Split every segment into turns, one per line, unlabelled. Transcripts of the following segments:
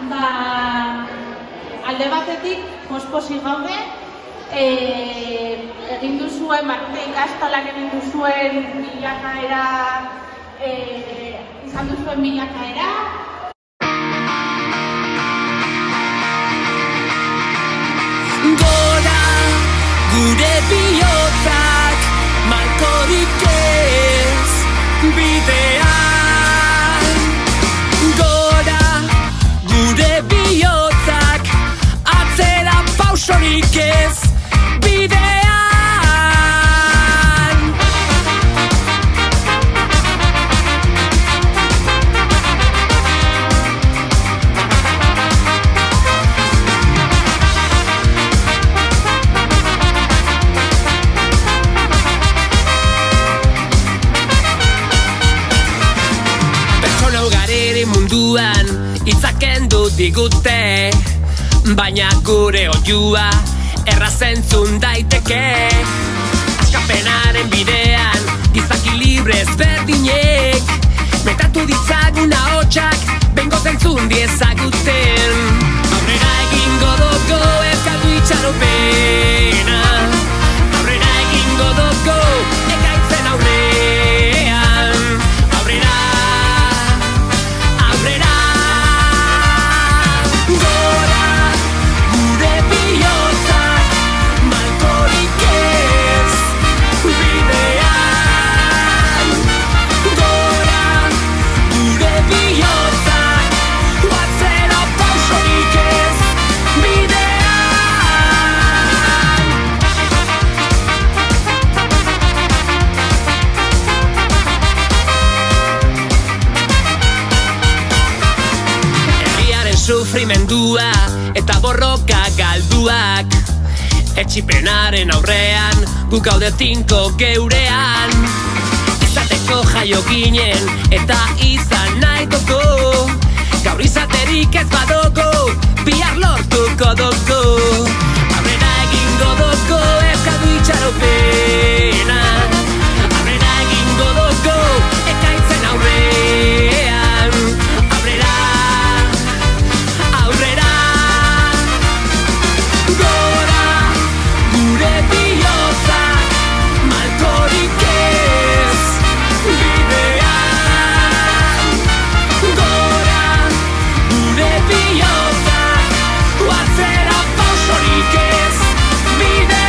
alde batetik, posposi gaude, egin duzuen, Marte ikastolak egin duzuen bilakaera, izan duzuen bilakaera.
Gora, gure bihotzak, malkorik ez, bidean. Gora, gure bihotzak, atzera pausorik ez, bidean. Munduan itzaken du digute, baina gure oiua errazentzun daiteke. Askapenaren bidean gizaki libre ezberdinek metatu ditzagun ahotsak bengo zentzun diezaguten. Aurrera egingo dugu ez galdu itxaropena, aurrera egingo dugu ekaitzen aurrean. Aurrera, aurrera. Gora, gure bihotzak, malkorik ez, bidean. Gora, gure bihotzak, atzera pausorik ez, bidean. Sufrimendua eta borroka galduak, etxipenaren aurrean guk gaude tinko geurean. Izateko jaio ginen eta izan nahi dugu, gaur izaterik ez badugu, bihar lortuko dugu. Aurrera egingo dugu ez galdu itxaropena, aurrera egingo dugu ekaitzen aurrean. Aurrera, aurrera. Gora, gure bihotzak, malkorik ez, bidean. Gora, gure bihotzak, atzera pausorik ez, bidean.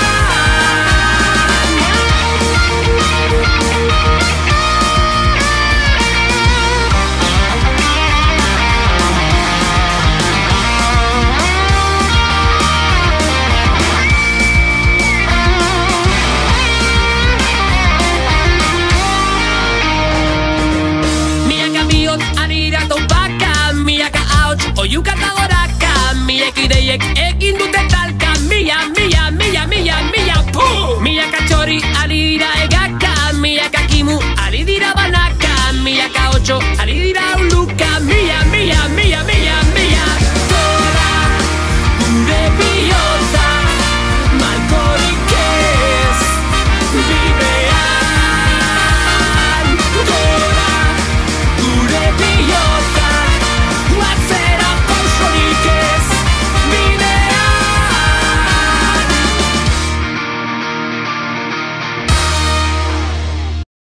Milaka bihotz arira topaka, milaka hauts oiuka eta goraka, milak ideiek egin dute talka, mila, puh! Milaka txori ari